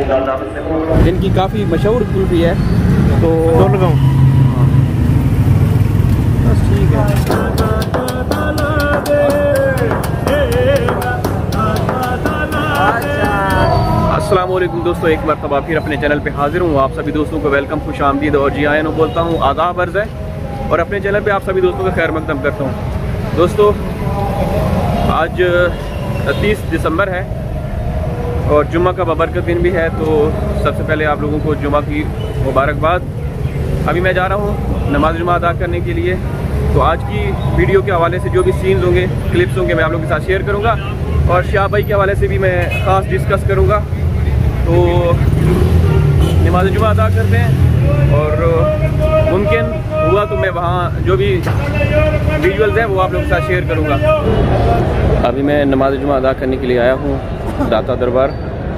इनकी काफ़ी मशहूर कुल्फ़ी है, तो बस ठीक है। अस्सलाम वालेकुम दोस्तों, एक मरतबा फिर अपने चैनल पे हाजिर हूँ। आप सभी दोस्तों को वेलकम, खुश आमदीद और जी आयन बोलता हूँ, आदाब अर्ज़ है, और अपने चैनल पे आप सभी दोस्तों का खैर मकदम करता हूँ। दोस्तों आज 30 दिसंबर है और जुम्मा का बबरकत दिन भी है, तो सबसे पहले आप लोगों को जुम्मा की मुबारकबाद। अभी मैं जा रहा हूँ नमाज जुम्मा अदा करने के लिए, तो आज की वीडियो के हवाले से जो भी सीन्स होंगे, क्लिप्स होंगे, मैं आप लोगों के साथ शेयर करूँगा और शाह भाई के हवाले से भी मैं ख़ास डिस्कस करूँगा। तो नमाज जुम्मा अदा करते हैं और मुमकिन हुआ तो मैं वहाँ जो भी विजुअल्स हैं वो आप लोगों के साथ शेयर करूँगा। अभी मैं नमाज जुम्मा अदा करने के लिए आया हूँ दाता दरबार।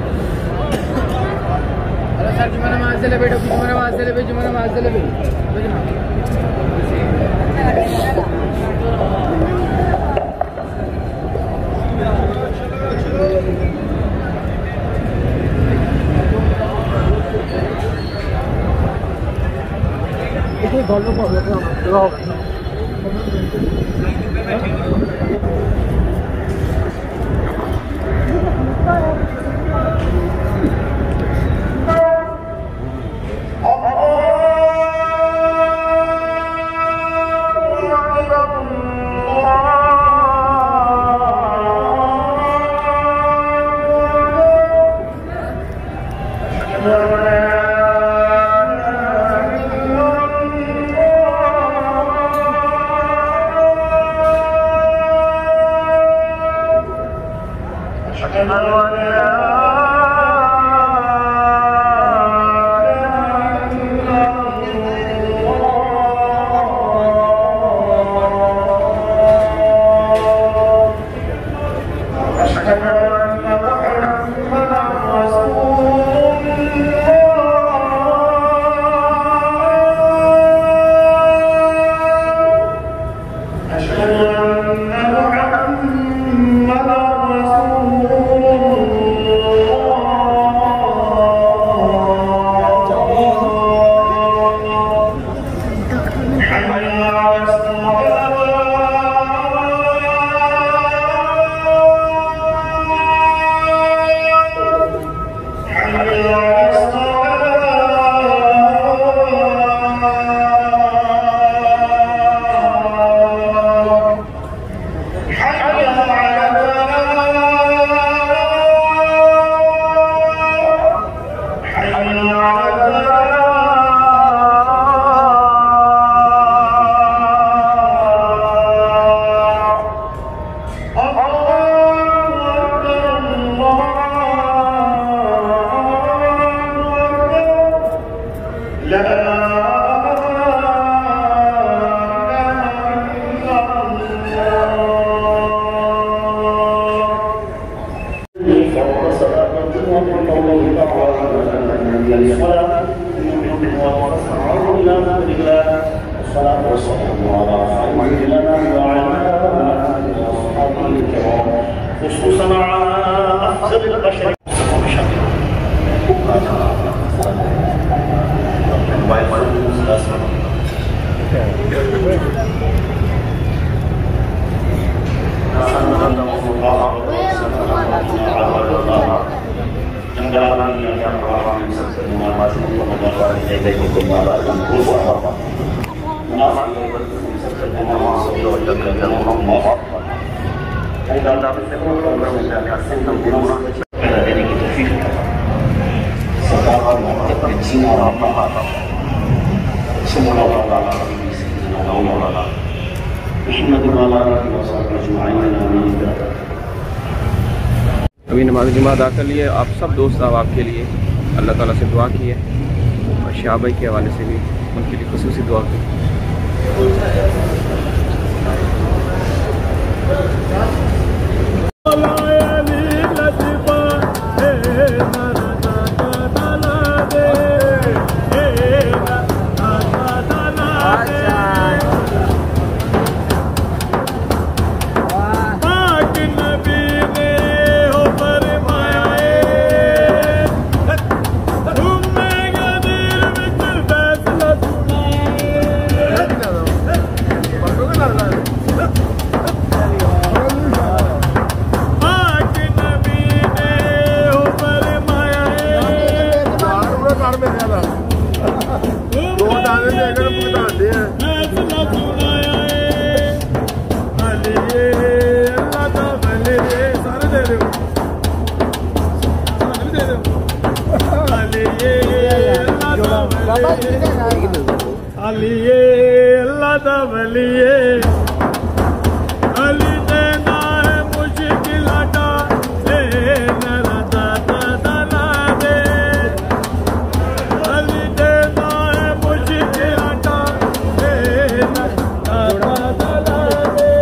अभी नमाज जुम्मा अदा कर लिए। आप सब दोस्त अब आपके लिए अल्लाह ताला से दुआ की है और शाह भाई के हवाले से भी उनके लिए खुसूसी दुआ की। अलिए अल्लाह दा वलिए अली देना है मुश्किल हटा ए मेरा दादा दला दे अली देना है मुश्किल हटा ए मेरा दादा दला दे।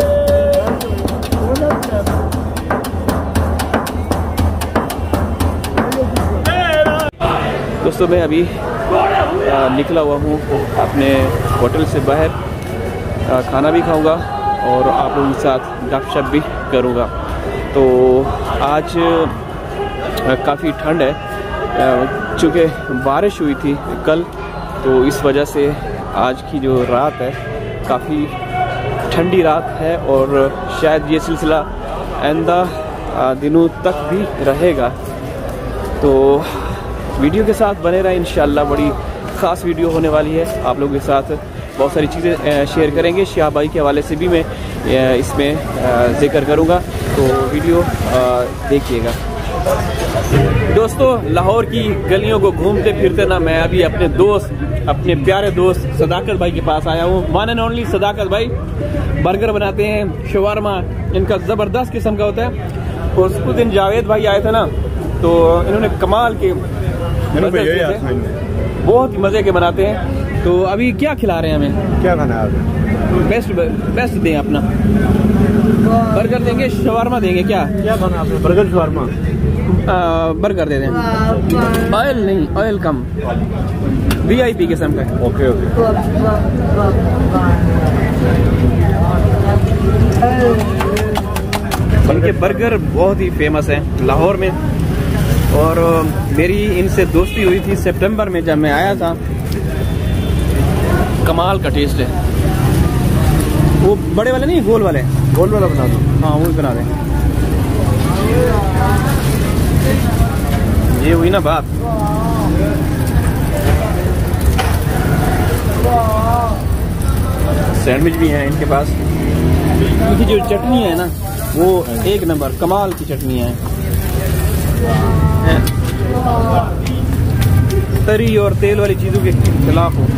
दोस्तों मैं अभी निकला हुआ हूँ अपने होटल से बाहर, खाना भी खाऊंगा और आप लोगों के साथ गपशप भी करूँगा। तो आज काफ़ी ठंड है, चूँकि बारिश हुई थी कल, तो इस वजह से आज की जो रात है काफ़ी ठंडी रात है और शायद ये सिलसिला आइंदा दिनों तक भी रहेगा। तो वीडियो के साथ बने रहे, इंशाल्लाह बड़ी ख़ास वीडियो होने वाली है। आप लोगों के साथ बहुत सारी चीज़ें शेयर करेंगे, शाह भाई के हवाले से भी मैं इसमें जिक्र करूँगा, तो वीडियो देखिएगा। दोस्तों लाहौर की गलियों को घूमते फिरते ना मैं अभी अपने दोस्त, अपने प्यारे दोस्त सदाकत भाई के पास आया हूँ। वन एंड ओनली सदाकत भाई बर्गर बनाते हैं, शवारमा इनका ज़बरदस्त किस्म का होता है। और उस दिन जावेद भाई आए थे ना, तो इन्होंने कमाल के बहुत ही मज़े के बनाते हैं। तो अभी क्या खिला रहे हैं हमें? क्या खाना है? बेस्ट दें अपना। बर्गर देंगे, शवारमा देंगे, क्या खाना है आपने? Burger shawarma? बर्गर दे दें, ऑयल नहीं, ऑयल कम, VIP किस्म का। Okay okay. इनके बर्गर बहुत ही फेमस हैं लाहौर में, और मेरी इनसे दोस्ती हुई थी सितंबर में जब मैं आया था। कमाल का टेस्ट है। वो बड़े वाले नहीं, गोल वाले? गोल वाला बना दो। हाँ वो बना दें। ये हुई ना बात। सैंडविच भी हैं इनके पास। इनकी जो चटनी है ना वो एक नंबर कमाल की चटनी है, तरी और तेल वाली चीज़ों के खिलाफ हो।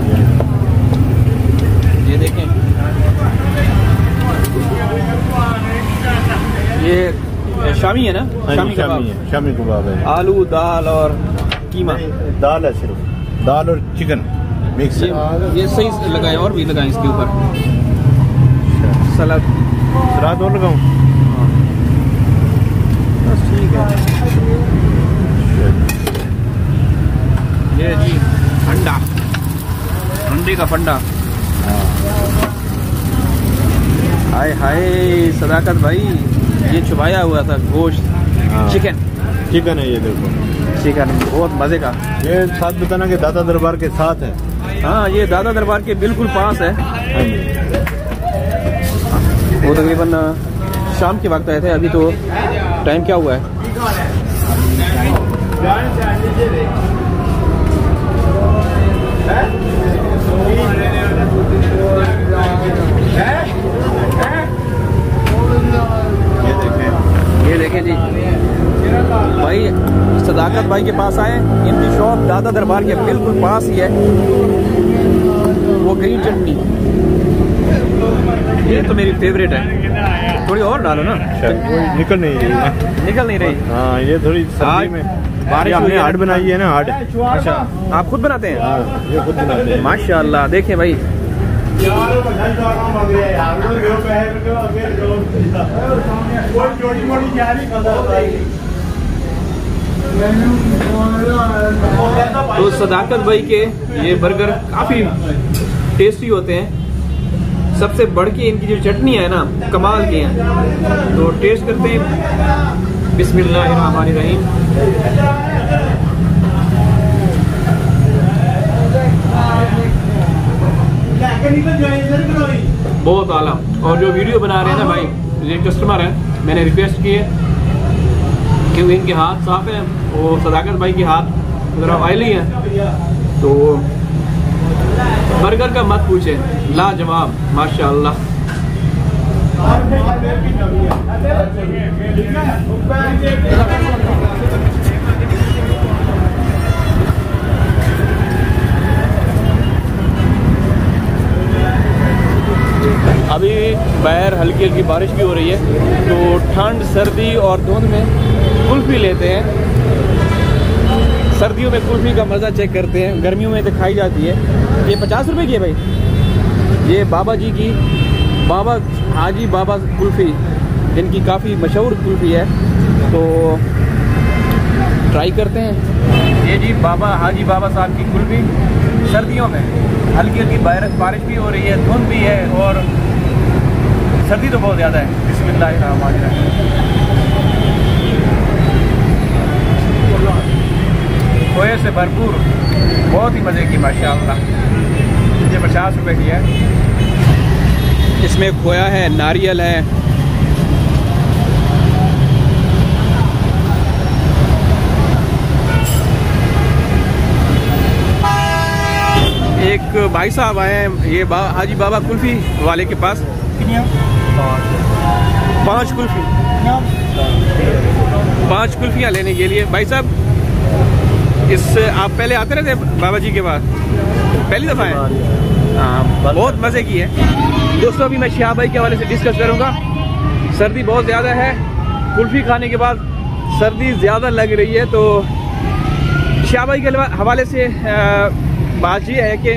ये देखें, ये शामी है ना? शामी कबाब है। शामी कबाब है। आलू, दाल और कीमा। दाल है, सिर्फ दाल और चिकन मिक्स है। ये सही लगाए, और भी लगाएं इसके ऊपर सलाद और लगाऊं? बस ठीक है। ये जी अंडा, अंडे का फंडा। हाय हाय सदाकत भाई, ये छुपाया हुआ था गोश्त। चिकन है ये, देखो चिकन बहुत मजे का। ये साथ बताना कि दादा दरबार के साथ है। हाँ ये दादा दरबार के बिल्कुल पास है। वो तकरीबन शाम के वक्त आए थे। अभी तो टाइम क्या हुआ है? ये देखें जी भाई, सदाकत भाई के पास आए। इनकी शॉप दादा दरबार के बिल्कुल पास ही है। वो ग्रीन चटनी ये तो मेरी फेवरेट है। थोड़ी और डालो ना, निकल नहीं रही। हाँ ये थोड़ी सर्दी में बारिश हमने हार्ड बनाई है ना, हार्ड। अच्छा आप खुद बनाते हैं? हाँ ये खुद बनाते हैं। माशाल्लाह। देखें भाई, तो सदाकत भाई के ये बर्गर काफी टेस्टी होते हैं। सबसे बढ़ के इनकी जो चटनी है ना कमाल की है। तो टेस्ट करते हैं। बिस्मिल्लाहिर्रहमानिर्रहीम। बहुत आला। और जो वीडियो बना रहे हैं ना भाई, ये कस्टमर है, मैंने रिक्वेस्ट की है कि इनके हाथ साफ हैं। वो सदाकत भाई के हाथ ज़रा ऑयली हैं, तो बर्गर का मत पूछे, लाजवाब माशाअल्लाह। बाहर हल्की हल्की बारिश भी हो रही है, तो ठंड सर्दी और धुंध में कुल्फ़ी लेते हैं। सर्दियों में कुल्फ़ी का मज़ा चेक करते हैं, गर्मियों में तो खाई जाती है। ये 50 रुपये की है भाई। ये बाबा जी की, बाबा हाजी बाबा कुल्फ़ी, जिनकी काफ़ी मशहूर कुल्फ़ी है, तो ट्राई करते हैं। ये जी बाबा हाजी बाबा साहब की कुल्फ़ी। सर्दियों में हल्की हल्की बारिश भी हो रही है, धुंध भी है और सर्दी तो बहुत ज़्यादा है। बिस्मिल्लाहिर्रहमानिर्रहीम। खोए से भरपूर, बहुत ही मज़े की माशाअल्लाह। ये 50 रुपये की है। इसमें खोया है, नारियल है, एक भाई साहब आए हैं ये हाजी बाबा कुल्फ़ी वाले के पास। 5 कुल्फ़ी, 5 कुल्फ़ियाँ लेने के लिए। भाई साहब, आप पहले आते रहते बाबा जी के पास? पहली दफ़ा है? हाँ, बहुत मज़े की है। दोस्तों, अभी मैं शिहाब भाई के हवाले से डिस्कस करूँगा। सर्दी बहुत ज़्यादा है, कुल्फ़ी खाने के बाद सर्दी ज़्यादा लग रही है, तो शिहाब भाई के हवाले से बात ये है कि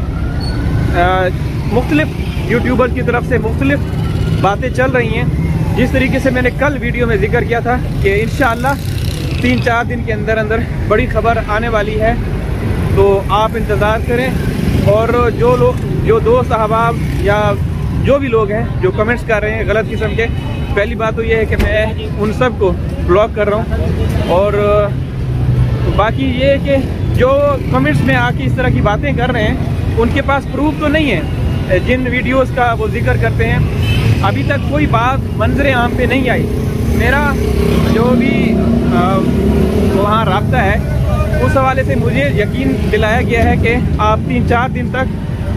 मुख्तलिफ यूट्यूबर की तरफ से मुख्तलिफ बातें चल रही हैं। जिस तरीके से मैंने कल वीडियो में जिक्र किया था कि इंशाअल्लाह 3-4 दिन के अंदर अंदर बड़ी खबर आने वाली है, तो आप इंतज़ार करें। और जो दोस्त अहबाब या जो भी लोग हैं जो कमेंट्स कर रहे हैं गलत किस्म के, पहली बात तो ये है कि मैं उन सब को ब्लॉक कर रहा हूँ। और बाकी ये है कि जो कमेंट्स में आके इस तरह की बातें कर रहे हैं, उनके पास प्रूफ तो नहीं है। जिन वीडियोस का वो जिक्र करते हैं, अभी तक कोई बात मंजर आम पे नहीं आई। मेरा जो भी वहाँ राब्ता है, उस हवाले से मुझे यकीन दिलाया गया है कि आप 3-4 दिन तक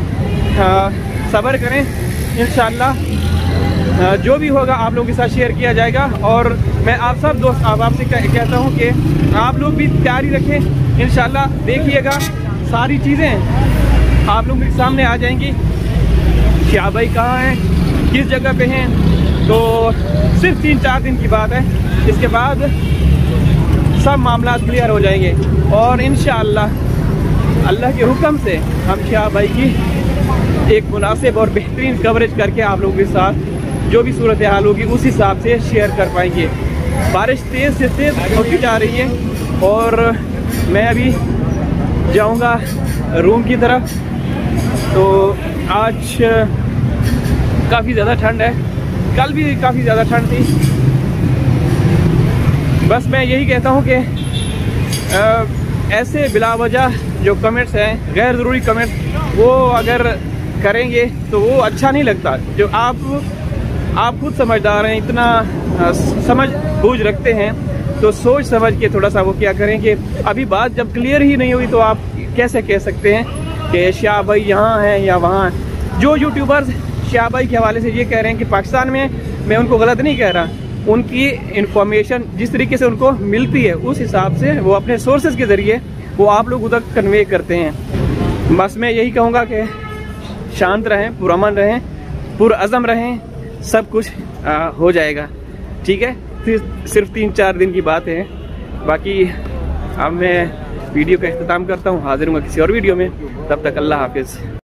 सब्र करें। इंशाअल्लाह जो भी होगा आप लोगों के साथ शेयर किया जाएगा। और मैं आप सब दोस्त आपसे कहता हूँ कि आप लोग भी तैयारी रखें। इंशाअल्लाह देखिएगा सारी चीज़ें आप लोगों के सामने आ जाएंगी। शिहाब भाई कहाँ हैं, किस जगह पे हैं, तो सिर्फ 3-4 दिन की बात है। इसके बाद सब मामला क्लियर हो जाएंगे और इंशाअल्लाह अल्लाह के हुक्म से हम शिहाब भाई की एक मुनासिब और बेहतरीन कवरेज करके आप लोगों के साथ जो भी सूरत हाल होगी उस हिसाब से शेयर कर पाएंगे। बारिश तेज़ से तेज़ होती जा रही है और मैं अभी जाऊंगा रूम की तरफ। तो आज काफ़ी ज़्यादा ठंड है, कल भी काफ़ी ज़्यादा ठंड थी। बस मैं यही कहता हूँ कि ऐसे बिलावजह जो कमेंट्स हैं, गैर ज़रूरी कमेंट्स, वो अगर करेंगे तो वो अच्छा नहीं लगता। जो आप खुद समझदार हैं, इतना समझ बूझ रखते हैं, तो सोच समझ के थोड़ा सा वो क्या करें कि अभी बात जब क्लियर ही नहीं हुई तो आप कैसे कह सकते हैं कि शिहाब भाई यहाँ हैं या वहाँ हैं। जो यूट्यूबर्स शिहाब भाई के हवाले से ये कह रहे हैं कि पाकिस्तान में, मैं उनको गलत नहीं कह रहा, उनकी इंफॉर्मेशन जिस तरीके से उनको मिलती है उस हिसाब से वो अपने सोर्सेज के ज़रिए वो आप लोग उधर कन्वे करते हैं। बस मैं यही कहूँगा कि शांत रहें, पुरअमन रहें, पुरअज़म रहें, सब कुछ हो जाएगा। ठीक है, सिर्फ 3-4 दिन की बात है। बाकी अब मैं वीडियो का इख्तिताम करता हूँ, हाजिर हूँगा किसी और वीडियो में। तब तक अल्लाह हाफिज़।